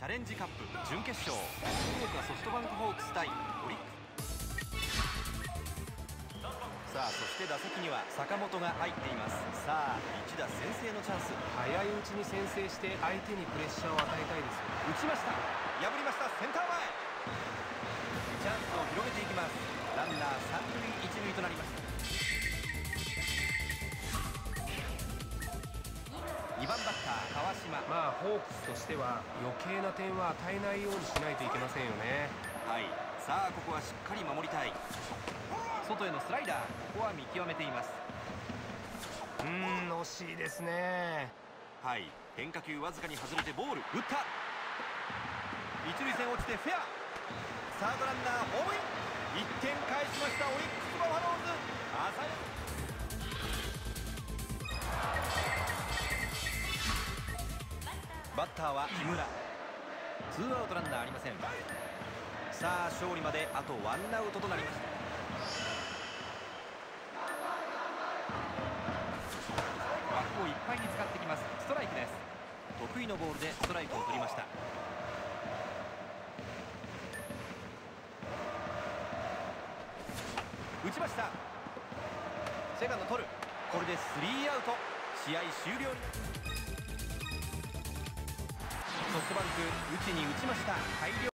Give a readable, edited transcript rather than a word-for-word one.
ャレンジカップ準決勝、福岡ソフトバンクホークス対オリックス。さあそして打席には坂本が入っています。さあ一打先制のチャンス。 早いうちに先制して相手にプレッシャーを与えたいですよ。 打ちました。破りました。センター前。チャンスを広げていきます。ランナー三塁一塁となりました。2番バッター川島。 ホークスとしては余計な点は与えないようにしないといけませんよね。 はい、さあここはしっかり守りたい。外へのスライダー、ここは見極めています。 惜しいですね。 はい、変化球わずかに外れてボール。打った。一塁線落ちてフェア。サードランナーホームイン。1点返しましたオリックスバファローズ。鮮やバッターは木村。ツーアウトランナーありません。さあ勝利まであとワンアウトとなりました。枠をいっぱいに使ってきます。ストライクです。得意のボールでストライクを取りました。打ちました。セカンド取る。これでスリーアウト。試合終了。ソフトバンク打ちに打ちました。大量